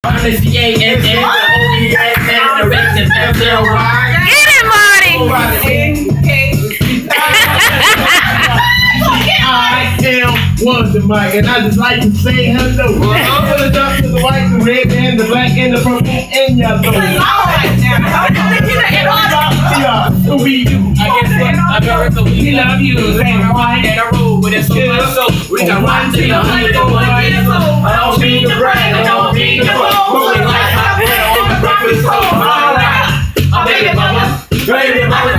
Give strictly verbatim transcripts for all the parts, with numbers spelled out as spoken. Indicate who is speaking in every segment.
Speaker 1: Get
Speaker 2: it, Marty!
Speaker 3: I am Wonder Mike, and I just like to say hello. I'm gonna talk to the white, the red, and the black, and the purple, and yellow. Yeah, who be you? I guess what? America, we love you. And white and a road, but it's so much so we can run to your honey, go away. I don't mean the brand, I don't mean the road. Moving like hot bread on the breakfast roll. I'm baby mama, baby mama,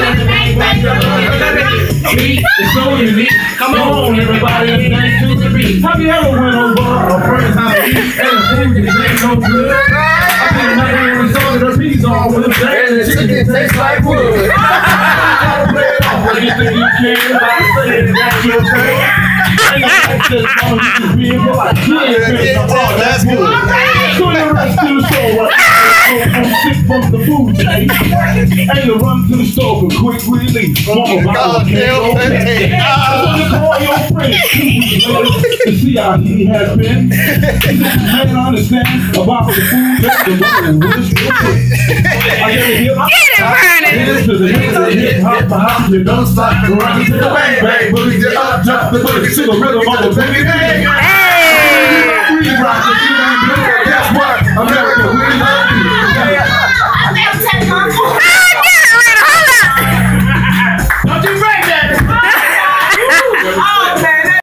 Speaker 3: it's so unique. Come on, everybody, it's nice to the beat. Have you ever went over a friend's house and the food just ain't no good? I put another in the sauce and the peas on with a bag and the chicken tastes like wood. Anything you can, I say it, that's your thing. Ain't no like this, all you can be in like kids. That's good. So you run to the store, I'm sick from the food chase. And you run to the store for quick relief. Mama, mama, can't go back. So you call your friend to see how he has been. Man, understand about the food that the woman was real quick. I get it, hip hop.
Speaker 2: Get it, Vernon!
Speaker 3: This is the hip hop, hip hop. You don't stop, run to the bang bang. Boogie, get up, jump, the boogie to the rhythm of the baby bang.
Speaker 2: Hey!
Speaker 3: We rock it.